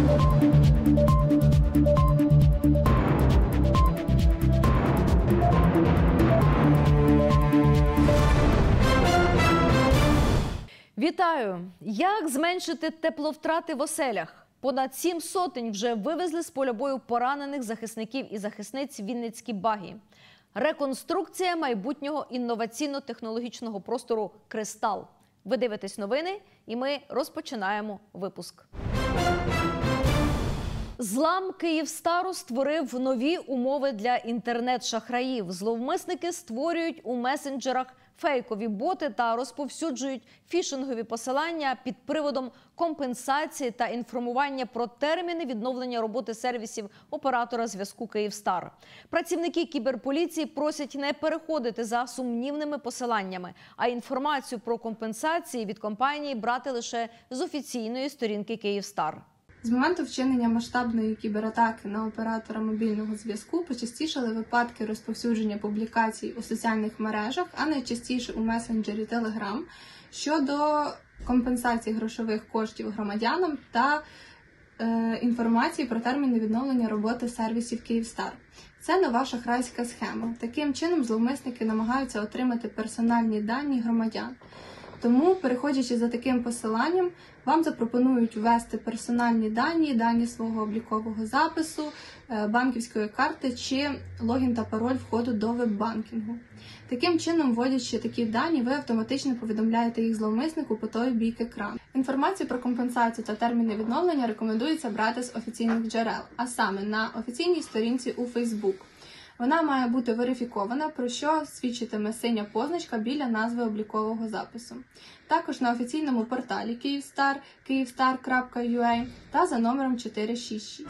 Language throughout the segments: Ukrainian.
Вітаю! Як зменшити тепловтрати в оселях? Понад 7 сотень вже вивезли з поля бою поранених захисників і захисниць Вінницькі багі. Реконструкція майбутнього інноваційно-технологічного простору «Кристал». Ви дивитесь новини, і ми розпочинаємо випуск. Злам «Київстару» створив нові умови для інтернет-шахраїв. Зловмисники створюють у месенджерах фейкові боти та розповсюджують фішингові посилання під приводом компенсації та інформування про терміни відновлення роботи сервісів оператора зв'язку «Київстар». Працівники кіберполіції просять не переходити за сумнівними посиланнями, а інформацію про компенсації від компанії брати лише з офіційної сторінки «Київстар». З моменту вчинення масштабної кібератаки на оператора мобільного зв'язку почастішали випадки розповсюдження публікацій у соціальних мережах, а найчастіше у месенджері Telegram, щодо компенсації грошових коштів громадянам та інформації про терміни відновлення роботи сервісів «Київстар». Це нова шахрайська схема. Таким чином зловмисники намагаються отримати персональні дані громадян. Тому, переходячи за таким посиланням, вам запропонують ввести персональні дані, дані свого облікового запису, банківської карти чи логін та пароль входу до веб-банкінгу. Таким чином, вводячи такі дані, ви автоматично повідомляєте їх зловмиснику по той бік екрану. Інформацію про компенсацію та терміни відновлення рекомендується брати з офіційних джерел, а саме на офіційній сторінці у Facebook. Вона має бути верифікована, про що свідчитиме синя позначка біля назви облікового запису. Також на офіційному порталі «Київстар», kyivstar.ua та за номером 466.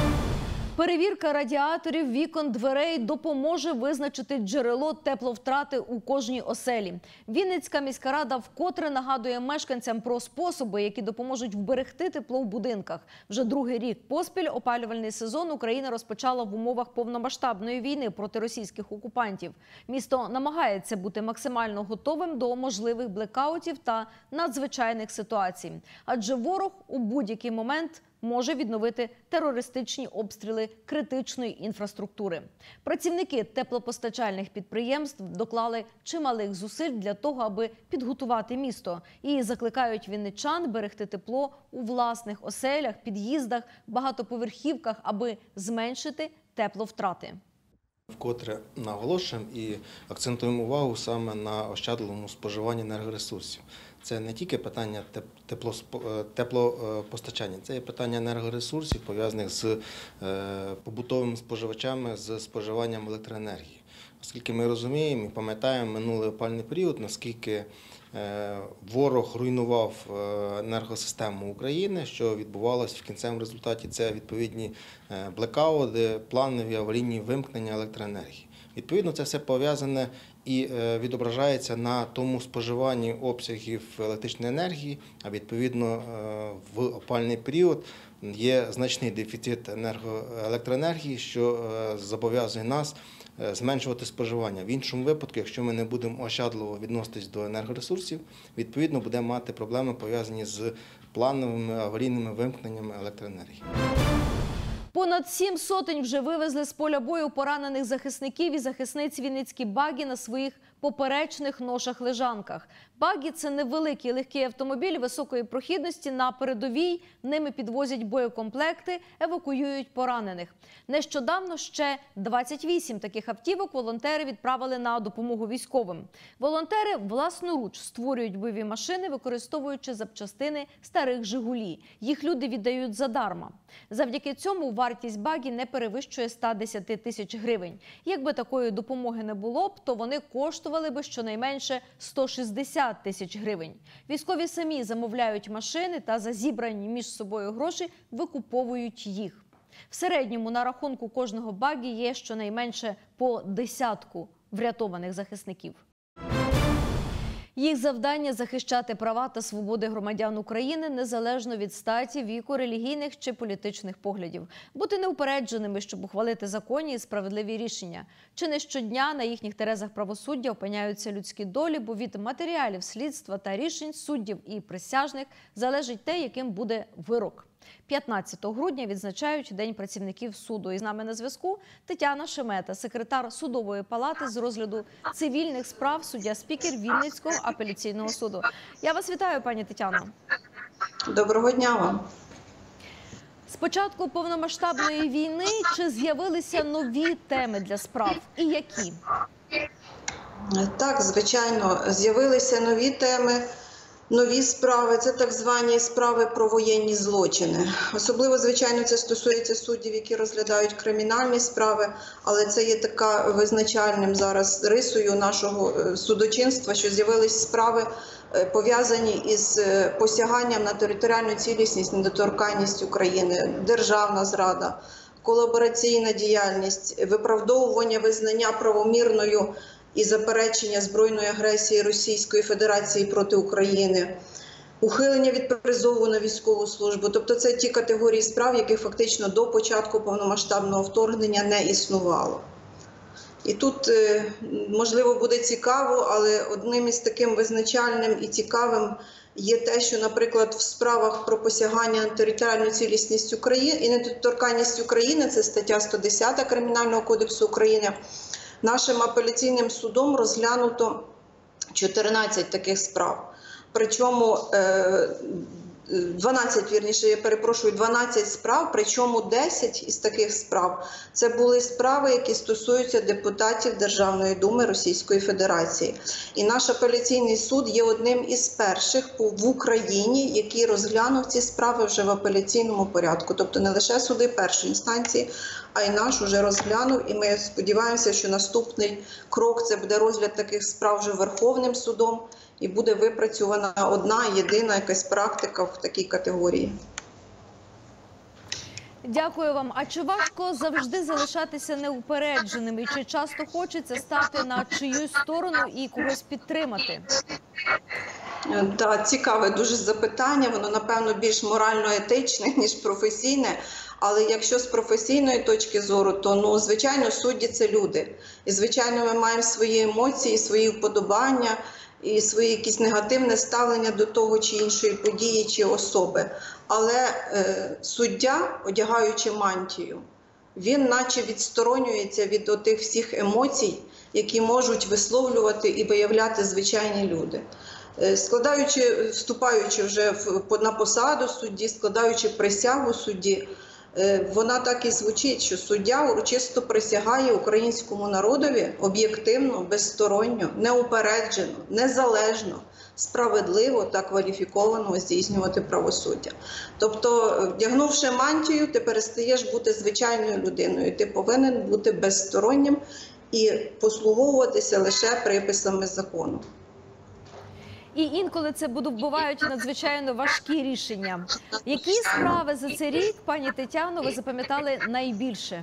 Перевірка радіаторів, вікон, дверей допоможе визначити джерело тепловтрати у кожній оселі. Вінницька міська рада вкотре нагадує мешканцям про способи, які допоможуть вберегти тепло в будинках. Вже другий рік поспіль опалювальний сезон Україна розпочала в умовах повномасштабної війни проти російських окупантів. Місто намагається бути максимально готовим до можливих блекаутів та надзвичайних ситуацій. Адже ворог у будь-який момент може відновити терористичні обстріли критичної інфраструктури. Працівники теплопостачальних підприємств доклали чималих зусиль для того, аби підготувати місто. І закликають вінничан берегти тепло у власних оселях, під'їздах, багатоповерхівках, аби зменшити тепловтрати. Вкотре наголошуємо і акцентуємо увагу саме на ощадливому споживанні енергоресурсів. Це не тільки питання теплопостачання, це є питання енергоресурсів, пов'язаних з побутовими споживачами, з споживанням електроенергії. Оскільки ми розуміємо і пам'ятаємо минулий опалювальний період, наскільки ворог руйнував енергосистему України, що відбувалося в кінцевому результаті, це відповідні блекаути, планові аварійні вимкнення електроенергії. Відповідно, це все пов'язане і відображається на тому споживанні обсягів електричної енергії, а відповідно в опалювальний період є значний дефіцит електроенергії, що зобов'язує нас зменшувати споживання. В іншому випадку, якщо ми не будемо ощадливо відноситись до енергоресурсів, відповідно будемо мати проблеми, пов'язані з плановими аварійними вимкненнями електроенергії. Понад 7 сотень вже вивезли з поля бою поранених захисників і захисниць Вінницькі багі на своїх поперечних ношах-лежанках. Багі – це невеликий легкий автомобіль високої прохідності. На передовій ними підвозять боєкомплекти, евакуюють поранених. Нещодавно ще 28 таких автівок волонтери відправили на допомогу військовим. Волонтери власноруч створюють бойові машини, використовуючи запчастини старих «Жигулі». Їх люди віддають задарма. Завдяки цьому вартість багі не перевищує 110 тисяч гривень. Якби такої допомоги не було б, то вони коштували би щонайменше 160 тисяч гривень. Військові самі замовляють машини та за зібрані між собою гроші викуповують їх. В середньому на рахунку кожного багі є щонайменше по 10 врятованих захисників. Їх завдання – захищати права та свободи громадян України незалежно від статі, віку, релігійних чи політичних поглядів. Бути неупередженими, щоб ухвалити законні і справедливі рішення. Чи не щодня на їхніх терезах правосуддя опиняються людські долі, бо від матеріалів слідства та рішень суддів і присяжних залежить те, яким буде вирок. 15 грудня відзначають День працівників суду. І з нами на зв'язку Тетяна Шемета, секретар Судової палати з розгляду цивільних справ, суддя-спікер Вінницького апеляційного суду. Я вас вітаю, пані Тетяно. Доброго дня вам. З початку повномасштабної війни чи з'явилися нові теми для справ і які? Так, звичайно, з'явилися нові теми, нові справи. Це так звані справи про воєнні злочини. Особливо, звичайно, це стосується суддів, які розглядають кримінальні справи, але це є така визначальним зараз рисою нашого судочинства, що з'явились справи, пов'язані із посяганням на територіальну цілісність, недоторканність України, державна зрада, колабораційна діяльність, виправдовування визнання правомірною і заперечення збройної агресії Російської Федерації проти України, ухилення від призову на військову службу. Тобто це ті категорії справ, яких фактично до початку повномасштабного вторгнення не існувало. І тут, можливо, буде цікаво, але одним із таким визначальним і цікавим є те, що, наприклад, в справах про посягання на територіальну цілісність України і недоторканність України, це стаття 110 Кримінального кодексу України, нашим апеляційним судом розглянуто 14 таких справ. Причому 12 справ, причому 10 із таких справ – це були справи, які стосуються депутатів Державної думи Російської Федерації. І наш апеляційний суд є одним із перших в Україні, який розглянув ці справи вже в апеляційному порядку. Тобто не лише суди першої інстанції, а й наш уже розглянув. І ми сподіваємося, що наступний крок – це буде розгляд таких справ вже Верховним судом. І буде випрацьована одна, єдина якась практика в такій категорії. Дякую вам. А чи важко завжди залишатися неупередженим? І чи часто хочеться стати на чиюсь сторону і когось підтримати? Так, цікаве дуже запитання. Воно, напевно, більш морально-етичне, ніж професійне. Але якщо з професійної точки зору, то, звичайно, судді – це люди. І, звичайно, ми маємо свої емоції, свої вподобання, і своє якесь негативне ставлення до того чи іншої події чи особи. Але суддя, одягаючи мантію, він наче відсторонюється від отих всіх емоцій, які можуть висловлювати і виявляти звичайні люди. Вступаючи вже на посаду судді, складаючи присягу судді, вона так і звучить, що суддя урочисто присягає українському народові об'єктивно, безсторонньо, неупереджено, незалежно, справедливо та кваліфіковано здійснювати правосуддя. Тобто, вдягнувши мантію, ти перестаєш бути звичайною людиною, ти повинен бути безстороннім і послуговуватися лише приписами закону. І інколи це бувають надзвичайно важкі рішення. Які справи за цей рік, пані Тетяно, ви запам'ятали найбільше?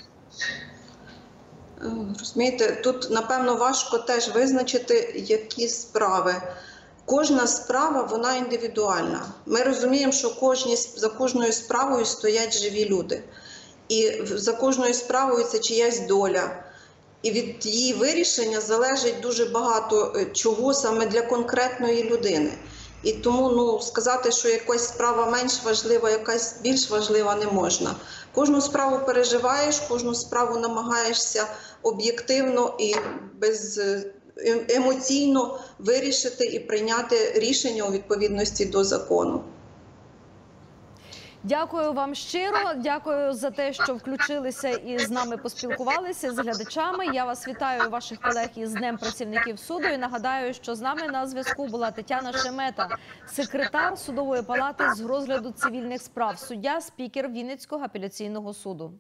Розумієте, тут, напевно, важко теж визначити, які справи. Кожна справа, вона індивідуальна. Ми розуміємо, що за кожною справою стоять живі люди. І за кожною справою це чиясь доля. І від її вирішення залежить дуже багато чого саме для конкретної людини. І тому сказати, що якась справа менш важлива, якась більш важлива не можна. Кожну справу переживаєш, кожну справу намагаєшся об'єктивно і емоційно вирішити і прийняти рішення у відповідності до закону. Дякую вам щиро, дякую за те, що включилися і з нами поспілкувалися, з глядачами. Я вас вітаю, ваших колег, із Днем працівників суду. І нагадаю, що з нами на зв'язку була Тетяна Шемета, секретар Судової палати з розгляду цивільних справ, суддя-спікер Вінницького апеляційного суду.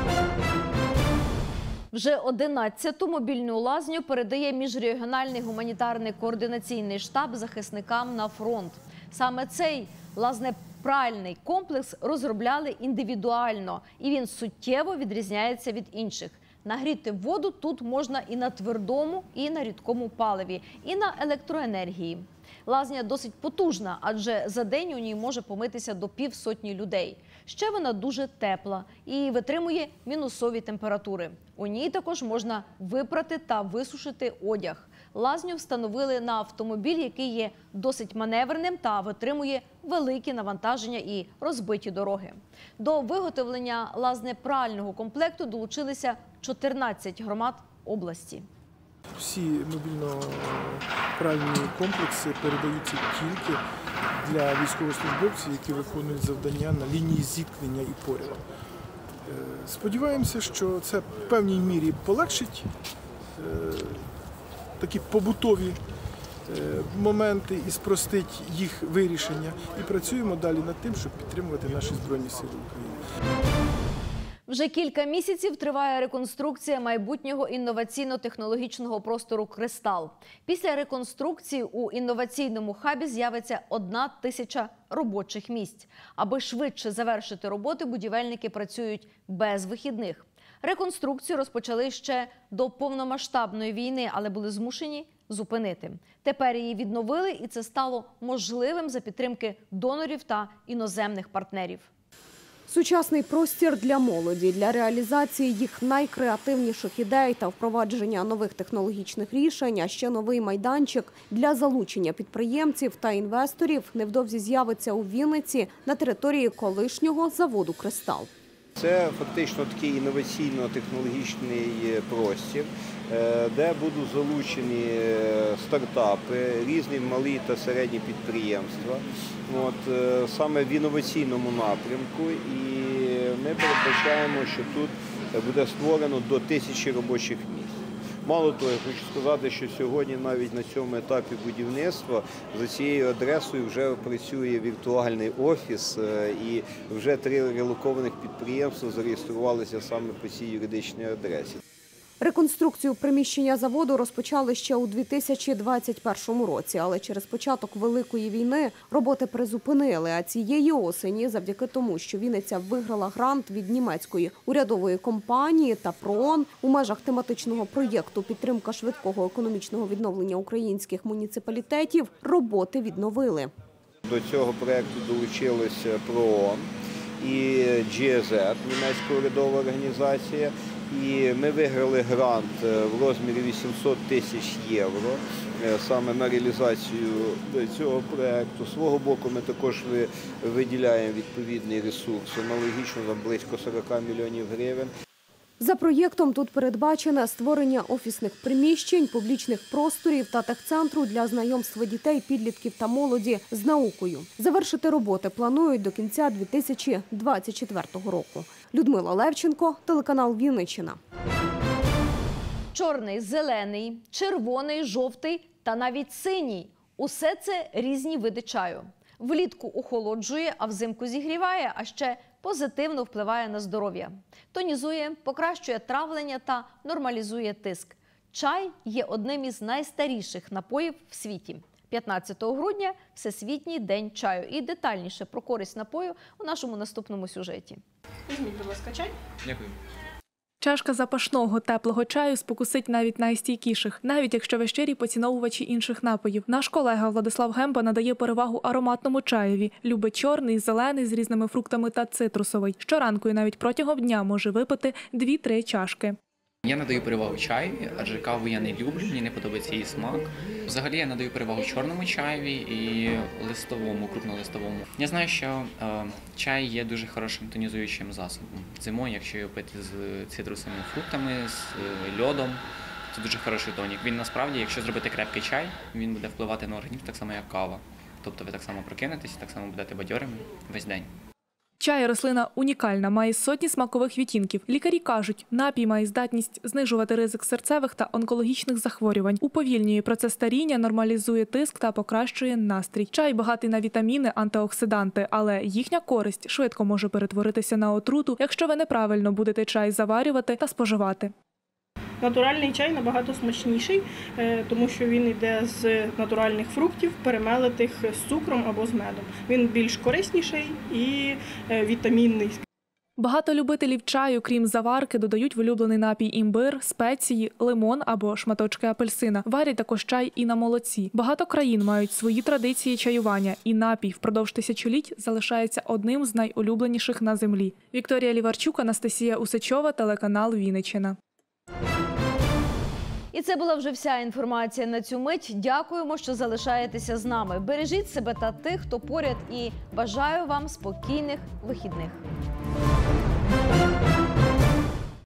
Вже 11-ту мобільну лазню передає міжрегіональний гуманітарний координаційний штаб захисникам на фронт. Саме цей лазнепральний комплекс розробляли індивідуально, і він суттєво відрізняється від інших. Нагріти воду тут можна і на твердому, і на рідкому паливі, і на електроенергії. Лазня досить потужна, адже за день у ній може помитися до півсотні людей. Ще вона дуже тепла і витримує мінусові температури. У ній також можна випрати та висушити одяг. лазню встановили на автомобіль, який є досить маневреним та витримує великі навантаження і розбиті дороги. До виготовлення лазнепрального комплекту долучилися 14 громад області. Всі мобільно-пральні комплекси передаються тільки для військовослужбовців, які виконують завдання на лінії зіткнення і поряд. Сподіваємося, що це в певній мірі полегшить такі побутові моменти і спростить їх вирішення. І працюємо далі над тим, щоб підтримувати наші Збройні Сили України. Вже кілька місяців триває реконструкція майбутнього інноваційно-технологічного простору «Кристал». Після реконструкції у інноваційному хабі з'явиться 1000 робочих місць. Аби швидше завершити роботи, будівельники працюють без вихідних. Реконструкцію розпочали ще до повномасштабної війни, але були змушені зупинити. Тепер її відновили, і це стало можливим за підтримки донорів та іноземних партнерів. Сучасний простір для молоді, для реалізації їх найкреативніших ідей та впровадження нових технологічних рішень, а ще новий майданчик для залучення підприємців та інвесторів невдовзі з'явиться у Вінниці на території колишнього заводу «Кристал». Це фактично такий інноваційно-технологічний простір, де будуть залучені стартапи, різні малі та середні підприємства, саме в інноваційному напрямку. І ми передбачаємо, що тут буде створено до 1000 робочих місць. Мало того, я хочу сказати, що сьогодні навіть на цьому етапі будівництва за цією адресою вже працює віртуальний офіс, і вже 3 релокованих підприємства зареєструвалися саме по цій юридичній адресі. Реконструкцію приміщення заводу розпочали ще у 2021 році, але через початок Великої війни роботи призупинили. А цієї осені, завдяки тому, що Вінниця виграла грант від німецької урядової компанії та ПРООН у межах тематичного проєкту «Підтримка швидкого економічного відновлення українських муніципалітетів», роботи відновили. До цього проєкту долучилися ПРООН і GIZ, німецька урядова організація. І ми виграли грант в розмірі 800 тисяч євро саме на реалізацію цього проєкту. З свого боку ми також виділяємо відповідний ресурс, аналогічно там близько 40 мільйонів гривень. За проєктом тут передбачено створення офісних приміщень, публічних просторів та техцентру для знайомства дітей, підлітків та молоді з наукою. Завершити роботи планують до кінця 2024 року. Людмила Левченко, телеканал «Вінниччина». Чорний, зелений, червоний, жовтий та навіть синій – усе це різні види чаю. Влітку охолоджує, а взимку зігріває, а ще позитивно впливає на здоров'я. Тонізує, покращує травлення та нормалізує тиск. Чай є одним із найстаріших напоїв в світі. 15 грудня – Всесвітній день чаю. І детальніше про користь напою у нашому наступному сюжеті. Візьміть, будь ласка, чай. Дякую. Чашка запашного, теплого чаю спокусить навіть найстійкіших, навіть якщо ви щирі поціновувачі інших напоїв. Наш колега Владислав Гемба надає перевагу ароматному чаєві. Любить чорний, зелений з різними фруктами та цитрусовий. Щоранку і навіть протягом дня може випити 2-3 чашки. Я надаю перевагу чаєві, адже каву я не люблю, мені не подобається її смак. Взагалі я надаю перевагу чорному чаєві і листовому, крупнолистовому. Я знаю, що чай є дуже хорошим тонізуючим засобом. Зимою, якщо його пити з цитрусовими фруктами, з льодом, це дуже хороший тонік. Він насправді, якщо зробити крепкий чай, він буде впливати на організм так само, як кава. Тобто ви так само прокинетесь, так само будете бадьорими весь день. Чай – рослина унікальна, має сотні смакових відтінків. Лікарі кажуть, напій має здатність знижувати ризик серцевих та онкологічних захворювань, уповільнює процес старіння, нормалізує тиск та покращує настрій. Чай багатий на вітаміни, антиоксиданти, але їхня користь швидко може перетворитися на отруту, якщо ви неправильно будете чай заварювати та споживати. Натуральний чай набагато смачніший, тому що він йде з натуральних фруктів, перемелитих з цукром або з медом. Він більш корисніший і вітамінний. Багато любителів чаю, крім заварки, додають в улюблений напій імбир, спеції, лимон або шматочки апельсина. Варять також чай і на молоці. Багато країн мають свої традиції чаювання, і напій впродовж тисячоліть залишається одним з найулюбленіших на землі. Вікторія Ліварчук, Анастасія Усачова, телеканал «Вінниччина». І це була вже вся інформація на цю мить. Дякуємо, що залишаєтеся з нами. Бережіть себе та тих, хто поряд, і бажаю вам спокійних вихідних.